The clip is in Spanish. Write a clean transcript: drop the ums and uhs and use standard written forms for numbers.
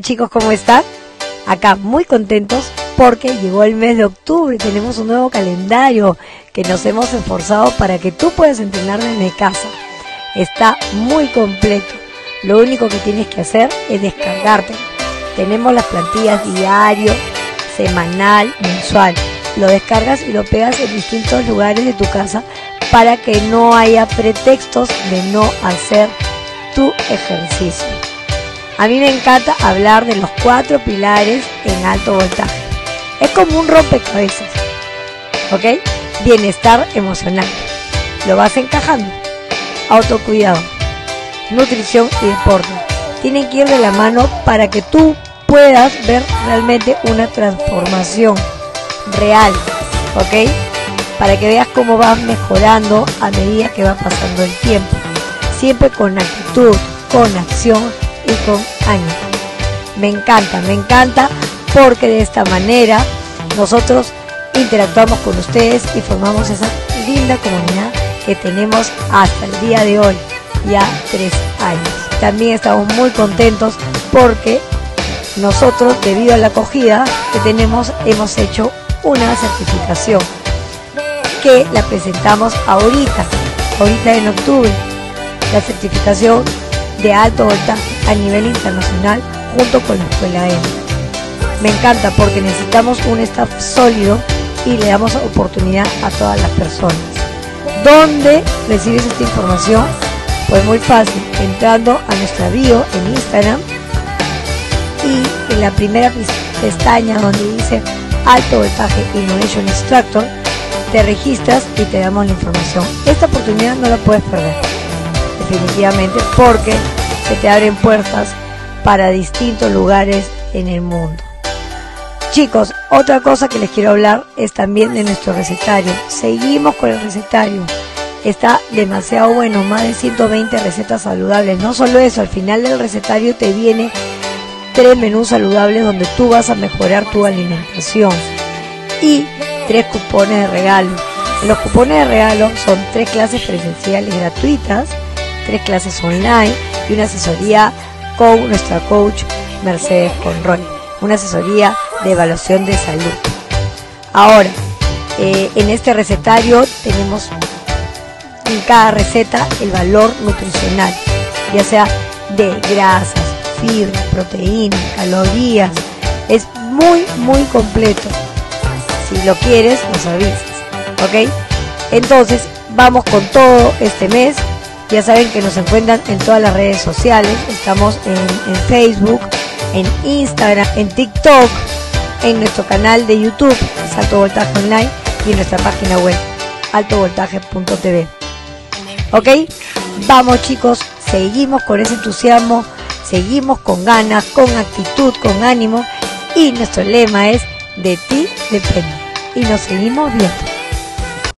Chicos, ¿cómo están? Acá muy contentos porque llegó el mes de octubre. Tenemos un nuevo calendario que nos hemos esforzado para que tú puedas entrenar desde casa. Está muy completo. Lo único que tienes que hacer es descargarte. Tenemos las plantillas diario, semanal, mensual. Lo descargas y lo pegas en distintos lugares de tu casa para que no haya pretextos de no hacer tu ejercicio. A mí me encanta hablar de los 4 pilares en alto voltaje. Es como un rompecabezas, ¿ok? Bienestar emocional. Lo vas encajando. Autocuidado, nutrición y deporte. Tienen que ir de la mano para que tú puedas ver realmente una transformación real, ¿ok? Para que veas cómo vas mejorando a medida que va pasando el tiempo. Siempre con actitud, con acción y con ánimo. Me encanta porque de esta manera nosotros interactuamos con ustedes y formamos esa linda comunidad que tenemos hasta el día de hoy, ya 3 años. También estamos muy contentos porque nosotros, debido a la acogida que tenemos, hemos hecho una certificación que la presentamos ahorita en octubre, la certificación de alto voltaje a nivel internacional junto con la Escuela EMA. Me encanta porque necesitamos un staff sólido y le damos oportunidad a todas las personas. ¿Dónde recibes esta información? Pues muy fácil, entrando a nuestra bio en Instagram y en la primera pestaña donde dice Alto Voltaje Innovation Instructor, te registras y te damos la información. Esta oportunidad no la puedes perder, definitivamente, porque se te abren puertas para distintos lugares en el mundo. Chicos, otra cosa que les quiero hablar es también de nuestro recetario. Seguimos con el recetario. Está demasiado bueno, más de 120 recetas saludables. No solo eso, al final del recetario te viene 3 menús saludables donde tú vas a mejorar tu alimentación y 3 cupones de regalo. Los cupones de regalo son 3 clases presenciales gratuitas, 3 clases online y una asesoría con nuestra coach Mercedes Conroy, una asesoría de evaluación de salud. Ahora, en este recetario tenemos en cada receta el valor nutricional, ya sea de grasas, fibra, proteínas, calorías. Es muy completo. Si lo quieres, nos avisas, ¿ok? Entonces, vamos con todo este mes. Ya saben que nos encuentran en todas las redes sociales. Estamos en Facebook, en Instagram, en TikTok, en nuestro canal de YouTube, Alto Voltaje Online, y en nuestra página web, altovoltaje.tv. ¿Ok? Vamos, chicos, seguimos con ese entusiasmo, seguimos con ganas, con actitud, con ánimo, y nuestro lema es: de ti depende. Y nos seguimos viendo.